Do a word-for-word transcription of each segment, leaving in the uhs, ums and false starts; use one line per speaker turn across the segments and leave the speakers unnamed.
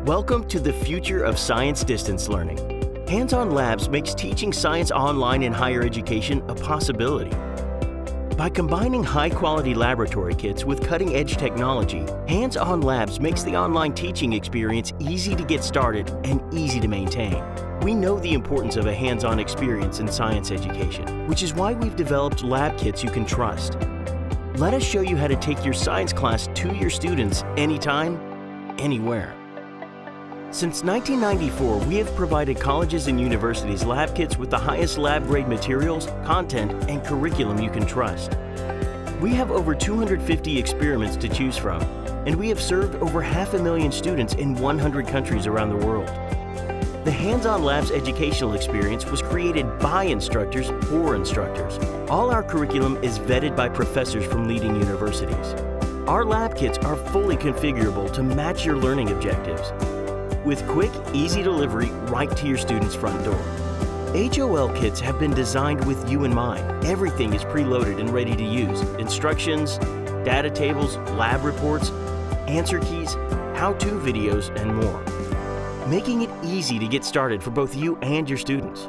Welcome to the future of science distance learning. Hands-on Labs makes teaching science online in higher education a possibility. By combining high-quality laboratory kits with cutting-edge technology, Hands-on Labs makes the online teaching experience easy to get started and easy to maintain. We know the importance of a hands-on experience in science education, which is why we've developed lab kits you can trust. Let us show you how to take your science class to your students anytime, anywhere. Since nineteen ninety-four, we have provided colleges and universities lab kits with the highest lab-grade materials, content, and curriculum you can trust. We have over two hundred fifty experiments to choose from, and we have served over half a million students in one hundred countries around the world. The Hands-on Labs educational experience was created by instructors for instructors. All our curriculum is vetted by professors from leading universities. Our lab kits are fully configurable to match your learning objectives, with quick, easy delivery right to your student's front door. H O L kits have been designed with you in mind. Everything is preloaded and ready to use. Instructions, data tables, lab reports, answer keys, how-to videos, and more, making it easy to get started for both you and your students.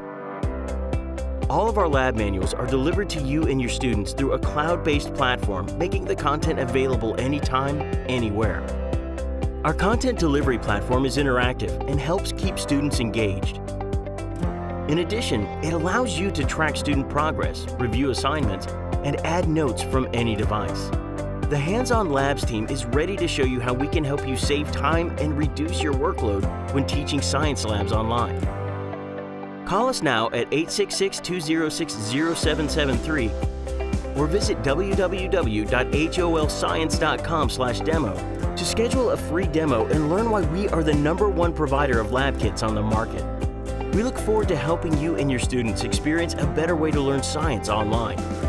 All of our lab manuals are delivered to you and your students through a cloud-based platform, making the content available anytime, anywhere. Our content delivery platform is interactive and helps keep students engaged. In addition, it allows you to track student progress, review assignments, and add notes from any device. The Hands-on Labs team is ready to show you how we can help you save time and reduce your workload when teaching science labs online. Call us now at eight six six, two zero six, zero seven seven three or visit w w w dot h o l science dot com slash demo to schedule a free demo and learn why we are the number one provider of lab kits on the market. We look forward to helping you and your students experience a better way to learn science online.